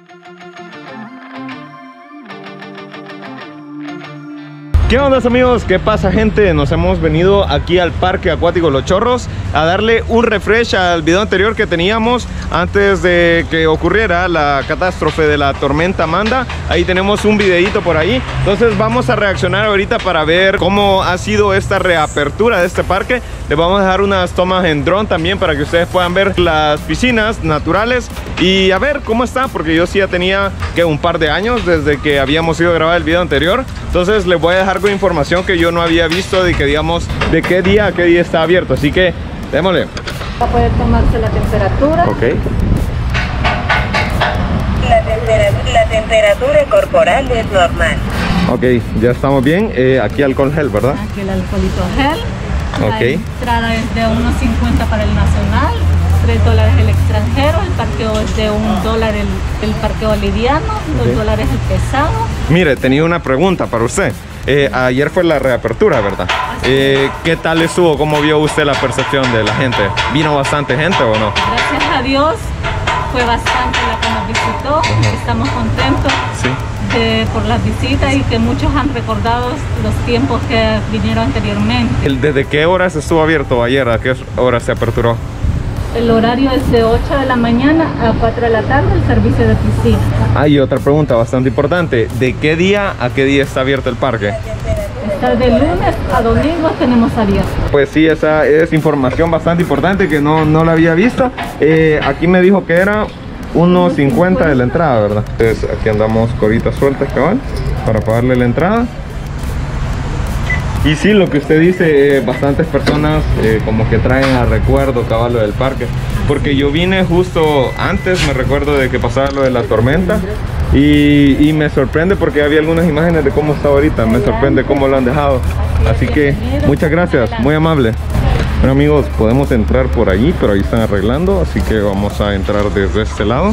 ¿Qué onda, amigos? ¿Qué pasa, gente? Nos hemos venido aquí al Parque Acuático Los Chorros a darle un refresh al video anterior que teníamos antes de que ocurriera la catástrofe de la tormenta Amanda. Ahí tenemos un videito por ahí. Entonces vamos a reaccionar ahorita para ver cómo ha sido esta reapertura de este parque. Les vamos a dejar unas tomas en dron también para que ustedes puedan ver las piscinas naturales y a ver cómo está, porque yo sí ya tenía que un par de años desde que habíamos ido a grabar el video anterior. Entonces les voy a dejar con información que yo no había visto de que, digamos, de qué día a qué día está abierto. Así que démosle. Va a poder tomarse la temperatura. Ok. La temperatura corporal es normal. Ok, ya estamos bien. Aquí alcohol gel, ¿verdad? Aquí el alcoholito gel. Ok. La entrada es de $1.50 para el nacional, $3 el extranjero, el parqueo es de $1 el parqueo liviano, $2 el pesado. Mire, tenía una pregunta para usted. Ayer fue la reapertura, ¿verdad? ¿Qué tal estuvo? ¿Cómo vio usted la percepción de la gente? ¿Vino bastante gente o no? Gracias a Dios fue bastante la que nos visitó. Estamos contentos por las visitas y que muchos han recordado los tiempos que vinieron anteriormente. ¿Desde qué horas estuvo abierto ayer? ¿A qué hora se aperturó? El horario es de 8 de la mañana a 4 de la tarde, el servicio de piscina. Y otra pregunta bastante importante. ¿De qué día a qué día está abierto el parque? Está de lunes a domingo tenemos abierto. Pues sí, esa es información bastante importante que no la había visto. Aquí me dijo que era $1.50 de la entrada, ¿verdad? Entonces aquí andamos coritas sueltas, cabal, para pagarle la entrada. Y sí, lo que usted dice, bastantes personas como que traen a recuerdo, cabal, lo del parque. Porque yo vine justo antes, me recuerdo de que pasaba lo de la tormenta. Y me sorprende porque había algunas imágenes de cómo está ahorita. Me sorprende cómo lo han dejado. Así que muchas gracias, muy amable. Bueno, amigos, podemos entrar por allí, pero ahí están arreglando. Así que vamos a entrar desde este lado.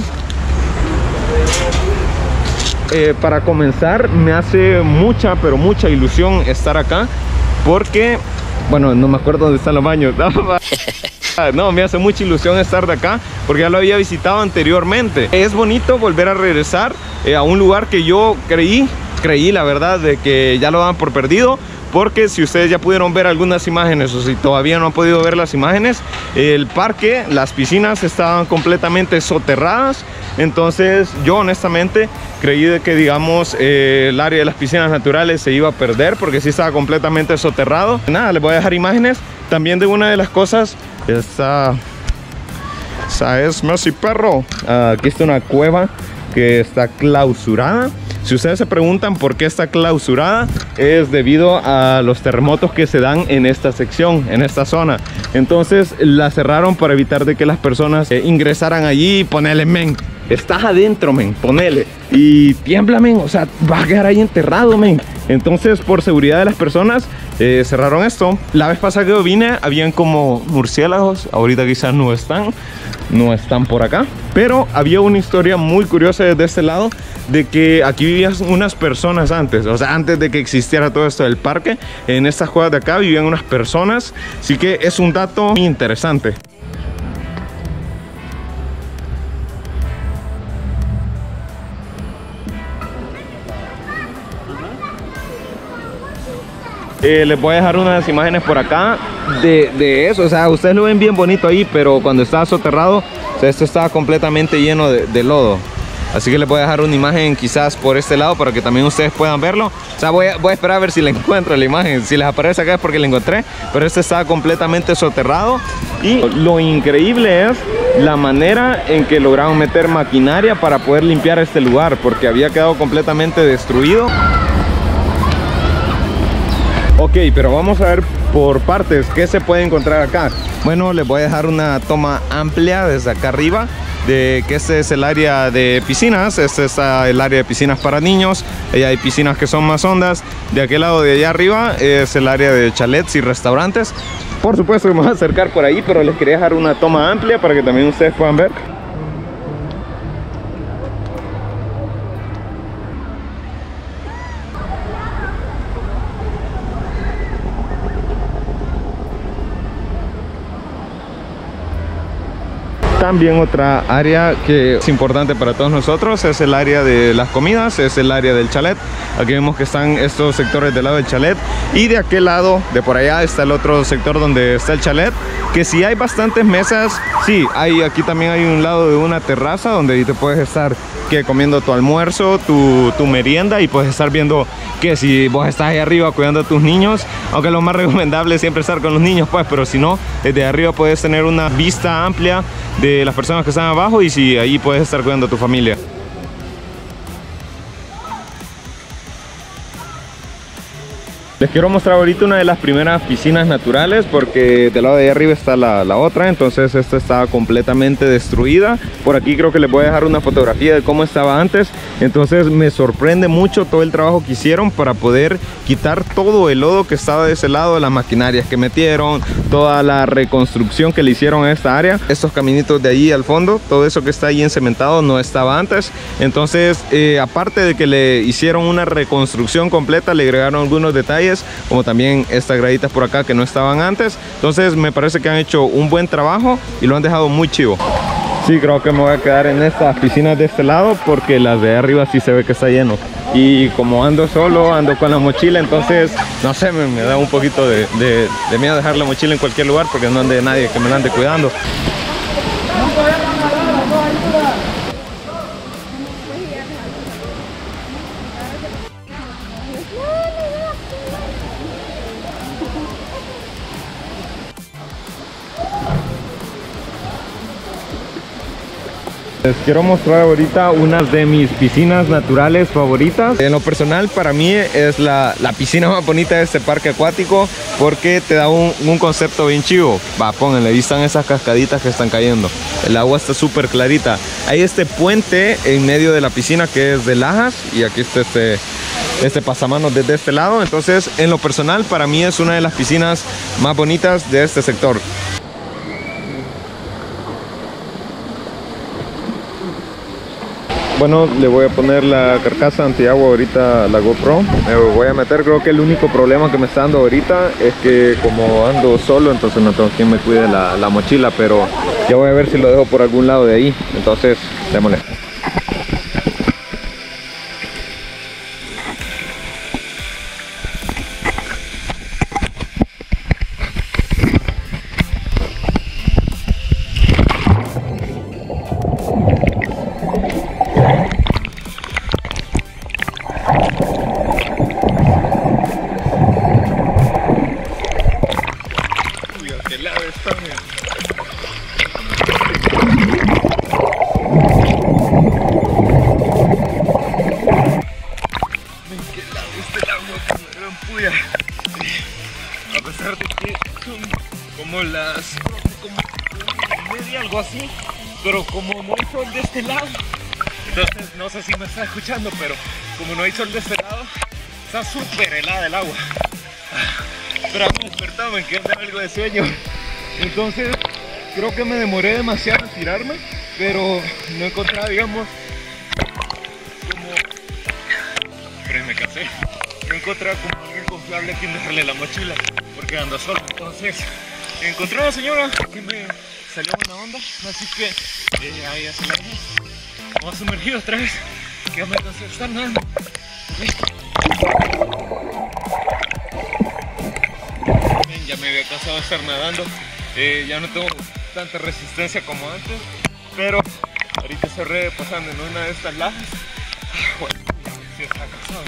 Para comenzar, me hace mucha, pero mucha ilusión estar acá. Porque, bueno, no me acuerdo dónde están los baños. No, me hace mucha ilusión estar de acá porque ya lo había visitado anteriormente. Es bonito volver a regresar a un lugar que yo creí la verdad de que ya lo daban por perdido. Porque si ustedes ya pudieron ver algunas imágenes o si todavía no han podido ver las imágenes, el parque, las piscinas estaban completamente soterradas. Entonces yo honestamente creí de que, digamos, el área de las piscinas naturales se iba a perder porque sí estaba completamente soterrado. Nada, les voy a dejar imágenes también de una de las cosas. Esa es Messi Perro. Aquí está una cueva que está clausurada. Si ustedes se preguntan por qué está clausurada, es debido a los terremotos que se dan en esta sección, en esta zona. Entonces la cerraron para evitar de que las personas ingresaran allí y ponele, men, estás adentro, men, ponele. Y tiembla, men, o sea, vas a quedar ahí enterrado, men. Entonces, por seguridad de las personas, cerraron esto. La vez pasada que yo vine, habían como murciélagos. Ahorita quizás no están por acá. Pero había una historia muy curiosa desde este lado, de que aquí vivían unas personas antes. O sea, antes de que existiera todo esto del parque, en estas cuevas de acá vivían unas personas. Así que es un dato muy interesante. Les voy a dejar unas imágenes por acá de eso. O sea, ustedes lo ven bien bonito ahí, pero cuando estaba soterrado, o sea, esto estaba completamente lleno de lodo. Así que les voy a dejar una imagen quizás por este lado para que también ustedes puedan verlo. O sea, voy a esperar a ver si la encuentro la imagen. Si les aparece acá es porque la encontré, pero este estaba completamente soterrado. Y lo increíble es la manera en que lograron meter maquinaria para poder limpiar este lugar, porque había quedado completamente destruido. Ok, pero vamos a ver por partes qué se puede encontrar acá. Bueno, les voy a dejar una toma amplia desde acá arriba de que este es el área de piscinas. Este es el área de piscinas para niños. Allá hay piscinas que son más hondas. De aquel lado de allá arriba es el área de chalets y restaurantes. Por supuesto que me voy a acercar por ahí, pero les quería dejar una toma amplia para que también ustedes puedan ver. También otra área que es importante para todos nosotros es el área de las comidas, es el área del chalet. Aquí vemos que están estos sectores del lado del chalet y de aquel lado, de por allá, está el otro sector donde está el chalet, que si hay bastantes mesas, sí, aquí también hay un lado de una terraza donde te puedes estar comiendo tu almuerzo, tu merienda, y puedes estar viendo que si vos estás ahí arriba cuidando a tus niños, aunque lo más recomendable es siempre estar con los niños, pues, pero si no, desde arriba puedes tener una vista amplia de las personas que están abajo, y si ahí puedes estar cuidando a tu familia. Les quiero mostrar ahorita una de las primeras piscinas naturales, porque del lado de ahí arriba está la otra. Entonces esta está completamente destruida. Por aquí creo que les voy a dejar una fotografía de cómo estaba antes. Entonces me sorprende mucho todo el trabajo que hicieron para poder quitar todo el lodo que estaba de ese lado, las maquinarias que metieron, toda la reconstrucción que le hicieron a esta área. Estos caminitos de ahí al fondo, todo eso que está ahí encementado no estaba antes. Entonces aparte de que le hicieron una reconstrucción completa, le agregaron algunos detalles, como también estas graditas por acá que no estaban antes. Entonces me parece que han hecho un buen trabajo y lo han dejado muy chivo. Sí, creo que me voy a quedar en estas piscinas de este lado, porque las de arriba sí se ve que está lleno. Y como ando solo, ando con la mochila, entonces no sé, me da un poquito de miedo dejar la mochila en cualquier lugar, porque no ande nadie que me la ande cuidando. Les quiero mostrar ahorita una de mis piscinas naturales favoritas. En lo personal, para mí es la piscina más bonita de este parque acuático, porque te da un concepto bien chivo. Pónganle, ahí están esas cascaditas que están cayendo. El agua está súper clarita. Hay este puente en medio de la piscina que es de lajas, y aquí está este pasamanos desde este lado. Entonces, en lo personal, para mí es una de las piscinas más bonitas de este sector. Bueno, le voy a poner la carcasa antiagua ahorita a la GoPro. Me voy a meter, creo que el único problema que me está dando ahorita es que como ando solo, entonces no tengo quien me cuide la mochila, pero ya voy a ver si lo dejo por algún lado de ahí. Entonces, démosle. A pesar de que son como las media, algo así, pero como no hay sol de este lado, entonces no sé si me está escuchando, pero como no hay sol de este lado, está súper helada el agua. Pero me despertado, me quedé con algo de sueño, entonces creo que me demoré demasiado en tirarme, pero no encontraba, digamos, como... pero me cansé. No encontraba como alguien confiable a quien dejarle la mochila, porque ando solo. Entonces encontré a una señora que me salió buena onda, así que ahí hace la vida. Vamos a sumergir otra vez, que ya me cansé de estar nadando. Ya me había cansado de estar nadando, ya no tengo tanta resistencia como antes, pero ahorita cerré pasando en una de estas lajas. Bueno, sí está cansado.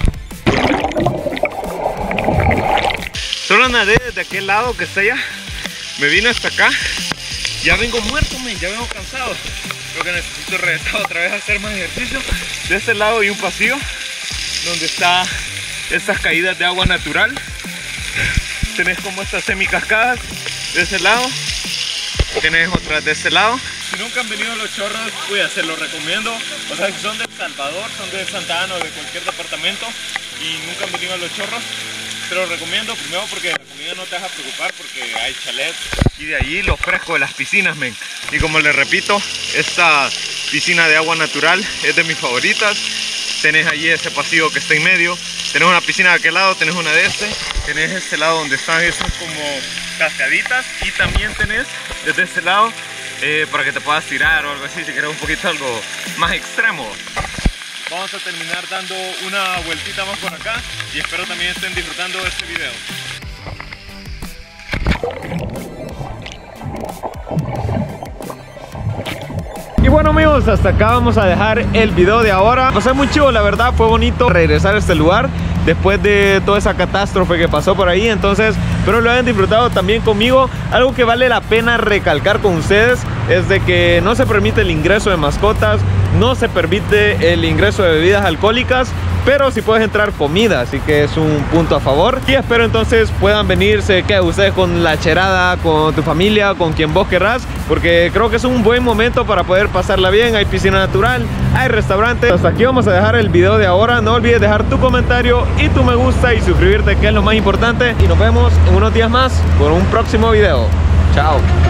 Solo nadé desde aquel lado que está allá, me vine hasta acá, ya vengo muerto, ya vengo cansado. Creo que necesito regresar otra vez a hacer más ejercicio. De este lado hay un pasillo donde está estas caídas de agua natural. Tenés como estas semicascadas de ese lado, tenés otras de este lado. Si nunca han venido a Los Chorros, pues se los recomiendo. O sea, si son de El Salvador, son de Santa Ana o de cualquier departamento y nunca han venido a Los Chorros, te lo recomiendo primero porque la comida no te vas a preocupar, porque hay chalet, y de allí lo fresco de las piscinas, men. Y como les repito, esta piscina de agua natural es de mis favoritas. Tenés allí ese pasillo que está en medio, tenés una piscina de aquel lado, tenés una de este, tenés este lado donde están esas como cascaditas, y también tenés desde este lado para que te puedas tirar o algo así, si quieres un poquito algo más extremo. Vamos a terminar dando una vueltita más por acá y espero también estén disfrutando de este video. Y bueno amigos, hasta acá vamos a dejar el video de ahora. Pasé muy chido, la verdad, fue bonito regresar a este lugar después de toda esa catástrofe que pasó por ahí. Entonces, espero lo hayan disfrutado también conmigo. Algo que vale la pena recalcar con ustedes es de que no se permite el ingreso de mascotas, no se permite el ingreso de bebidas alcohólicas, pero sí puedes entrar comida, así que es un punto a favor. Y espero entonces puedan venirse, que ustedes con la cherada, con tu familia, con quien vos querrás, porque creo que es un buen momento para poder pasarla bien. Hay piscina natural, hay restaurantes. Hasta aquí vamos a dejar el video de ahora. No olvides dejar tu comentario y tu me gusta y suscribirte, que es lo más importante. Y nos vemos en unos días más con un próximo video. Chao.